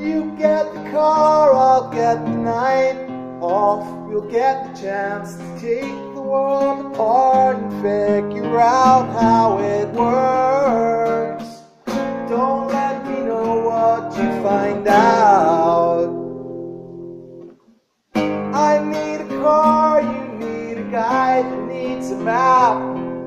You get the car, I'll get the night off. We'll get the chance to take the world apart and figure out how it works. Don't let me know what you find out. I need a car, you need a guide, you need a map.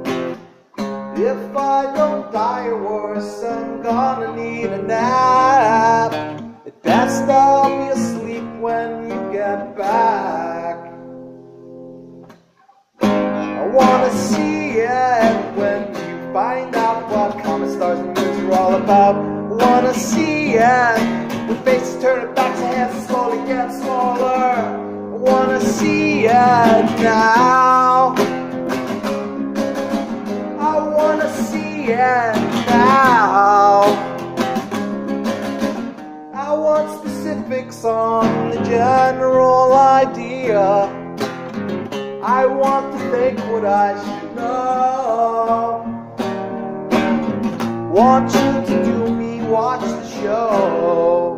If I don't die or worse, I'm gonna need a nap. At best I'll be asleep when you get back. I wanna see it when you find out what comet stars and moons are all about. I wanna see it when faces turn and backs and hands slowly get smaller. I wanna see it now. I wanna see it now. I want specifics on the general idea. I want to think what I should know. Want you to do me, watch the show.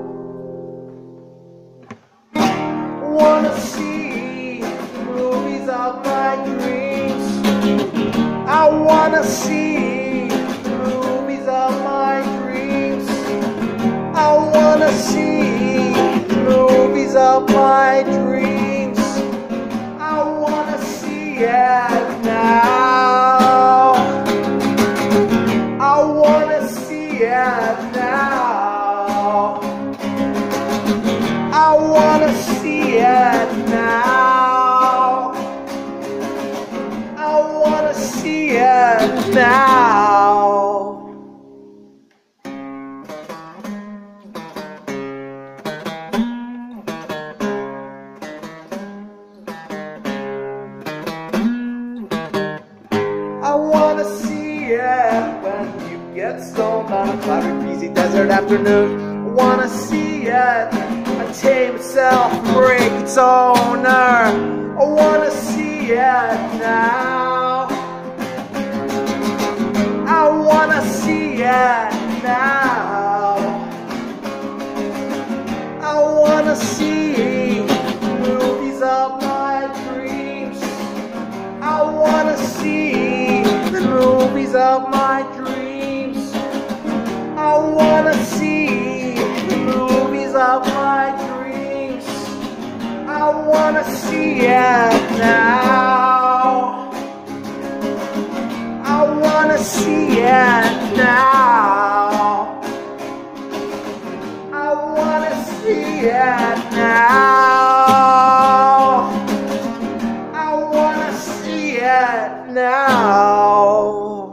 Wanna see the movies of my dreams. I wanna see the movies of my dreams. I wanna see the movies of my dreams. I wanna see it now. I wanna see it now. I wanna see it now. I wanna see it now. I wanna see it when you get stoned on a cloudy, breezy desert afternoon. I wanna see it untamed itself, break its owner. I wanna see it now. I wanna see it now. I wanna see the movies of my dreams. I wanna see the movies of my dreams. I wanna see the movies of my dreams. I wanna see it now. I wanna see it now. I wanna see it now. I wanna see it now.